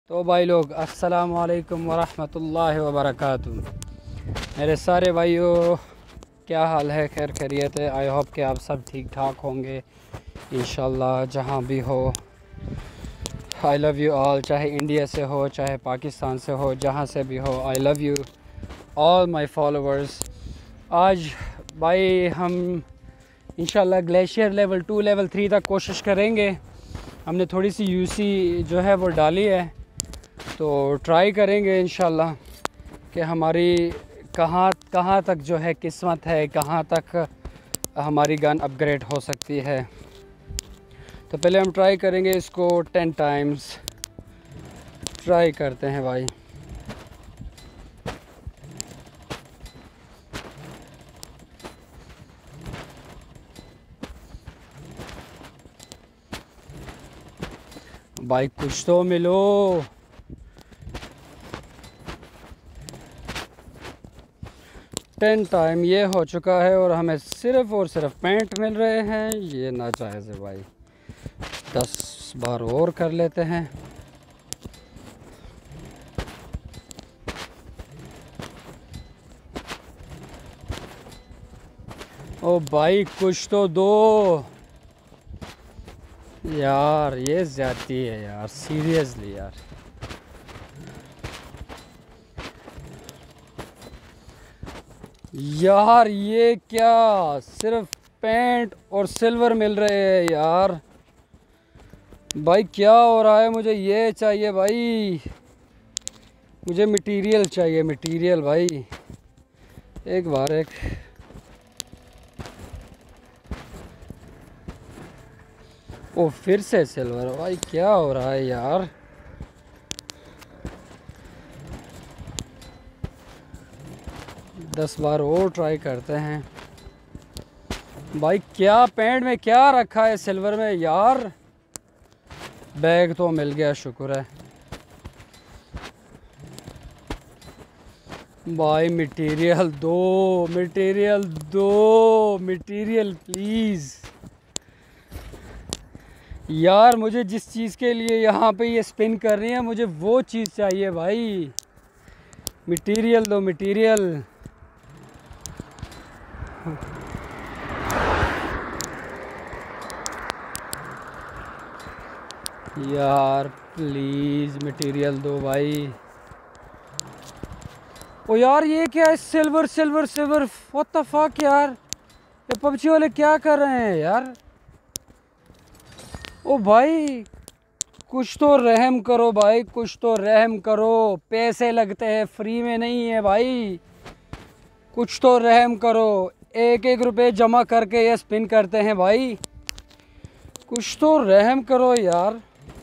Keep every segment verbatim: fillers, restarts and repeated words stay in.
तो भाई लोग अस्सलाम वालेकुम वरहमतुल्लाहि वबरकातुहू। मेरे सारे भाइयों, क्या हाल है? खैर खैरियत है। आई होप कि आप सब ठीक ठाक होंगे इंशाल्लाह, जहाँ भी हो। आई लव यू ऑल, चाहे इंडिया से हो, चाहे पाकिस्तान से हो, जहाँ से भी हो। I love you all my followers. आज भाई हम इंशाल्लाह glacier level two level three तक कोशिश करेंगे। हमने थोड़ी सी यूसी जो है वो डाली है, तो ट्राई करेंगे इंशाल्लाह कि हमारी कहाँ कहाँ तक जो है किस्मत है, कहाँ तक हमारी गन अपग्रेड हो सकती है। तो पहले हम ट्राई करेंगे इसको टेन टाइम्स ट्राई करते हैं भाई। भाई कुछ तो मिलो। टेन टाइम ये हो चुका है और हमें सिर्फ और सिर्फ पैंट मिल रहे हैं। ये नाजायज़ है भाई। दस बार और कर लेते हैं। ओ भाई कुछ तो दो यार, ये ज़्यादती है यार, सीरियसली यार। यार ये क्या, सिर्फ पेंट और सिल्वर मिल रहे हैं यार। भाई क्या हो रहा है? मुझे ये चाहिए भाई, मुझे मटेरियल चाहिए, मटेरियल भाई। एक बार एक ओ फिर से सिल्वर। भाई क्या हो रहा है यार? दस बार और ट्राई करते हैं। भाई क्या पैंट में क्या रखा है सिल्वर में यार? बैग तो मिल गया, शुक्र है भाई। मटेरियल दो, मटेरियल दो, मटेरियल प्लीज़ यार। मुझे जिस चीज़ के लिए यहाँ पे ये स्पिन कर रही है, मुझे वो चीज़ चाहिए भाई। मटेरियल दो, मटेरियल। यार प्लीज़ मटेरियल दो भाई। ओ यार ये क्या है? Silver silver silver, what the fuck यार। ये पबजी वाले क्या कर रहे हैं यार? ओ भाई कुछ तो रहम करो भाई, कुछ तो रहम करो। पैसे लगते हैं, फ्री में नहीं है भाई। कुछ तो रहम करो। एक एक रुपए जमा करके ये स्पिन करते हैं भाई। कुछ तो रहम करो यार।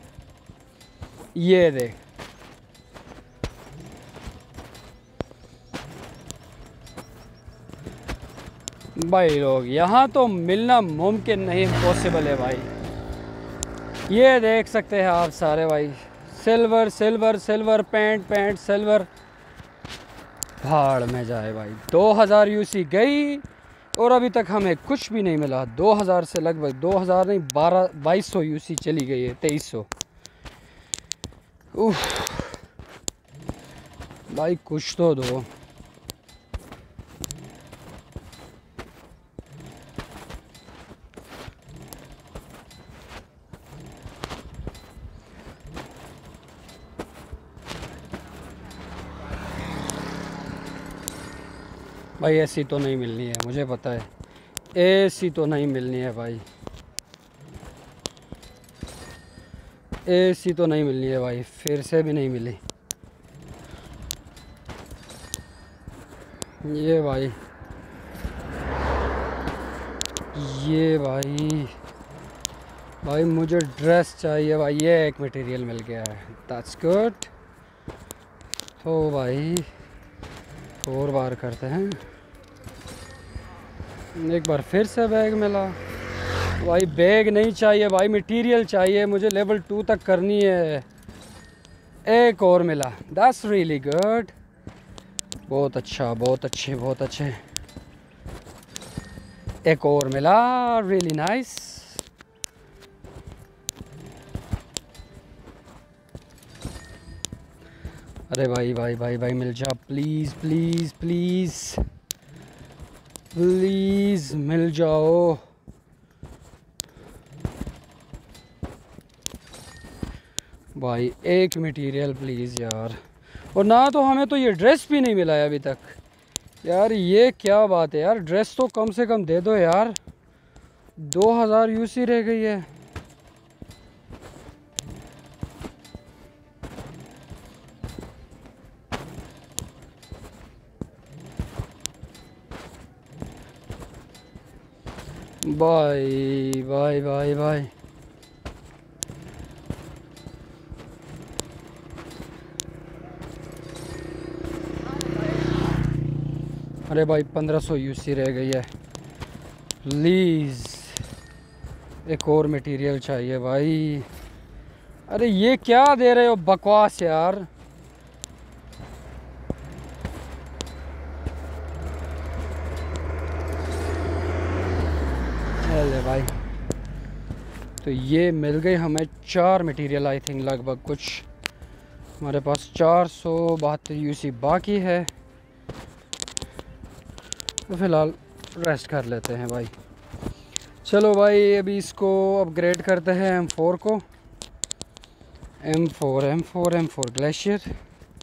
ये देख भाई लोग, यहाँ तो मिलना मुमकिन नहीं, पॉसिबल है भाई। ये देख सकते हैं आप सारे भाई, silver silver silver, pant pant silver. भाड़ में जाए भाई। दो हज़ार यूसी गई और अभी तक हमें कुछ भी नहीं मिला। दो हज़ार से लगभग, दो हज़ार नहीं, बारह बाईस सौ यूसी चली गई है, तेईस सौ। उफ भाई कुछ तो दो। भाई ऐसी तो नहीं मिलनी है, मुझे पता है। ऐसी तो नहीं मिलनी है भाई, ऐसी तो नहीं मिलनी है भाई। फिर से भी नहीं मिली ये भाई। ये भाई भाई मुझे ड्रेस चाहिए भाई। ये एक मटेरियल मिल गया है, दैट्स गुड। तो भाई और बार करते हैं। एक बार फिर से बैग मिला भाई। बैग नहीं चाहिए भाई, मटेरियल चाहिए मुझे। लेवल टू तक करनी है। एक और मिला, दैट्स रियली गुड। बहुत अच्छा, बहुत अच्छे, बहुत अच्छे। एक और मिला, रियली नाइस। अरे भाई भाई भाई भाई मिल जा, प्लीज़ प्लीज़ प्लीज़ प्लीज़ मिल जाओ। भाई एक मटेरियल प्लीज़ यार। और ना तो हमें तो ये ड्रेस भी नहीं मिला है अभी तक यार। ये क्या बात है यार, ड्रेस तो कम से कम दे दो यार। दो हज़ार यूसी रह गई है। भाई भाई भाई भाई अरे भाई पंद्रह सौ यूसी रह गई है। प्लीज़ एक और मटेरियल चाहिए भाई। अरे ये क्या दे रहे हो बकवास यार। अरे भाई तो ये मिल गई हमें चार मटेरियल आई थिंक लगभग कुछ। हमारे पास चार सौ बहत्तर यूसी बाकी है। तो फ़िलहाल रेस्ट कर लेते हैं भाई। चलो भाई अभी इसको अपग्रेड करते हैं एम फोर को। M four M four M four glacier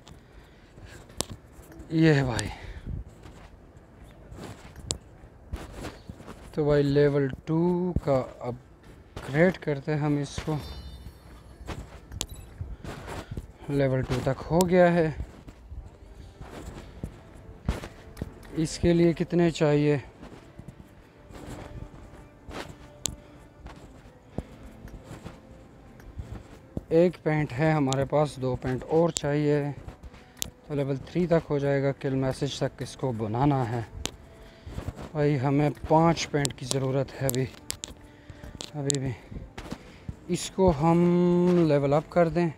ये है भाई। तो भाई लेवल टू का अपग्रेड करते हैं हम इसको। लेवल टू तक हो गया है। इसके लिए कितने चाहिए? एक पेंट है हमारे पास, दो पेंट और चाहिए तो लेवल थ्री तक हो जाएगा। किल मैसेज तक इसको बनाना है भाई। हमें पांच पेंट की ज़रूरत है अभी अभी भी। इसको हम लेवल अप कर दें।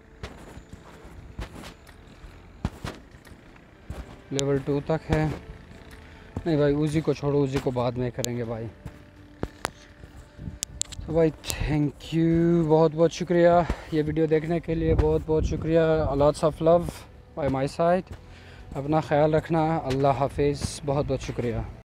लेवल टू तक है। नहीं भाई उसी को छोड़ो, उसी को बाद में करेंगे भाई। तो भाई थैंक यू, बहुत बहुत शुक्रिया ये वीडियो देखने के लिए। बहुत बहुत शुक्रिया। Lots of love by my side. अपना ख्याल रखना। अल्लाह हाफिज़। बहुत बहुत शुक्रिया।